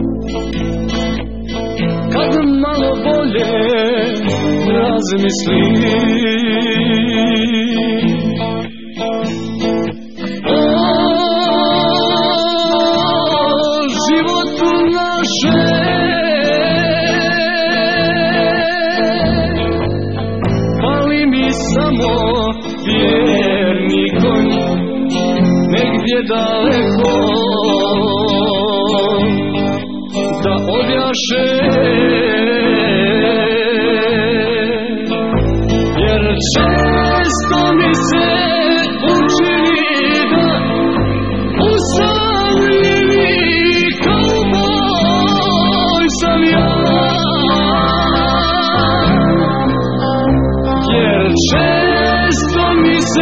Kad malo bolje razmislim o životu našem, fali mi samo vjerni konj negdje daleko da odjaše, jer često mi se